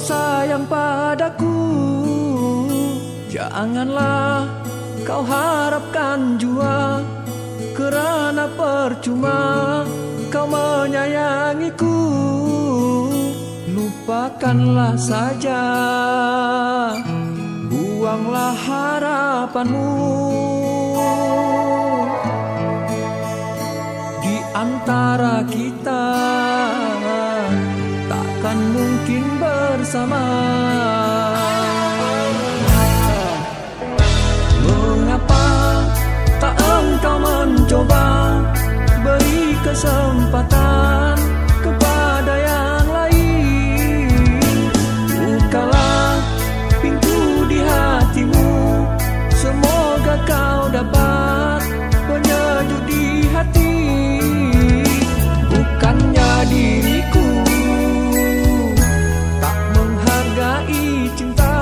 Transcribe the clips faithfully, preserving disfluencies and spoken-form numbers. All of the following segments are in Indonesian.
sayang padaku, janganlah kau harapkan jua, kerana percuma kau menyayangiku. Lupakanlah saja, buanglah harapanmu. Di antara kita takkan mungkin bersama. Mengapa tak engkau mencoba beri kesempatan kepada yang lain? Bukalah pintu di hatimu, semoga kau dapat penyejuk di hati. Bukannya diriku tak menghargai cinta,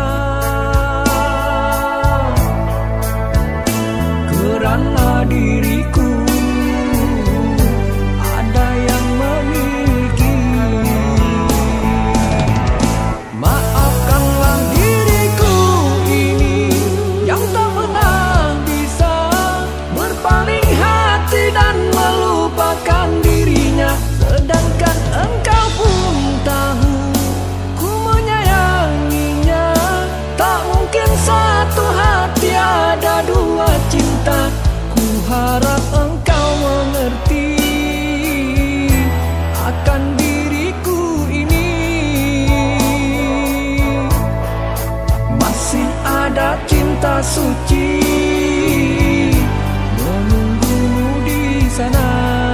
kerana diriku ada yang memiliki. Maafkanlah diriku ini yang tak pernah bisa berpaling hati dan melupakan dirinya, sedangkan engkau pun tahu ku menyayanginya. Tak mungkin satu hati ada dua cinta. Ku harap engkau mengerti akan diriku ini. Masih ada cinta suci menunggumu di sana.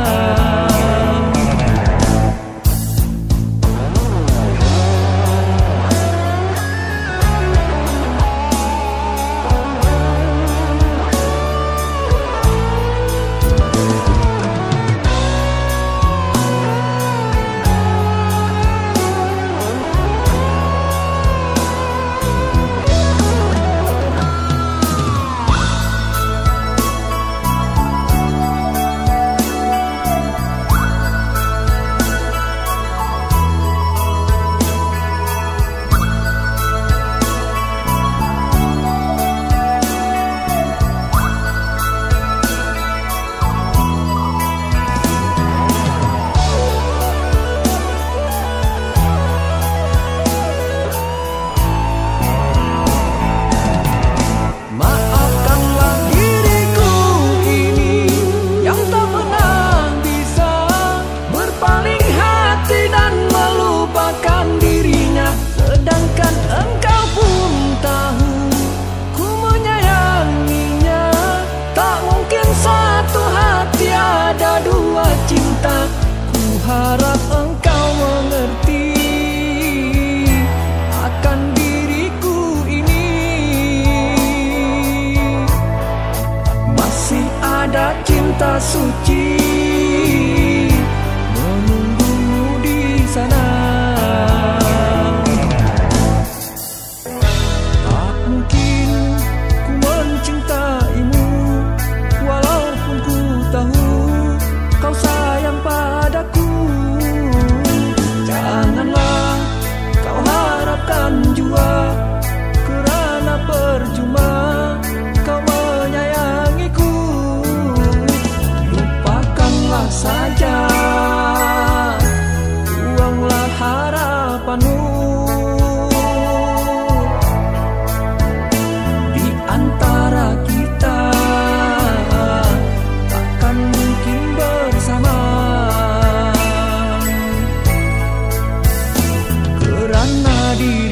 Harap engkau mengerti akan diriku ini. Masih ada cinta suci menunggumu di sana. Tak mungkin ku mencintaimu walaupun ku tahu kau sayang padaku. Janganlah kau harapkan jua, kerana percuma kau menyayangiku. Lupakanlah saja, buanglah harapanmu. Di antara kita takkan mungkin bersama, kerana di